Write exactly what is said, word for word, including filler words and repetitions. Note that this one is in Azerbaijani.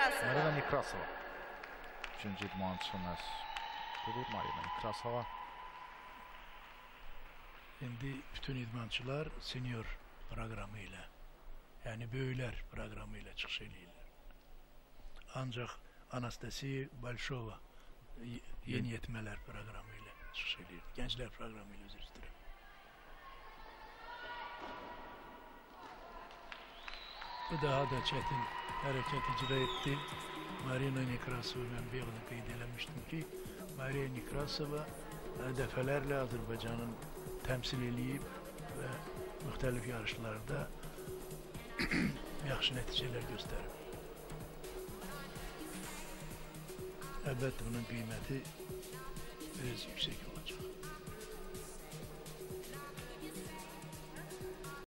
Nekrasova. Marina Nekrasova. Üçüncü idmançımız budur Marina Nekrasova. İndi bütün idmançılar senior proqramı ilə, yəni böyüklər proqramı ilə çıxış edirlər. Ancaq Anastasiya Balşova yeniyetmələr proqramı ilə çıxış edir. Gənclər proqramı ilə üzr istəyirəm. Bu daha da çətin hərəkət icra etdi. Marina Nekrasova, mən bir yılda qeyd eləmişdim ki, Marina Nekrasova dəfələrlə Azərbaycanın təmsil eləyib və müxtəlif yarışlarda yaxşı nəticələr göstərib. Əlbəttə, bunun qiyməti biraz yüksək olur.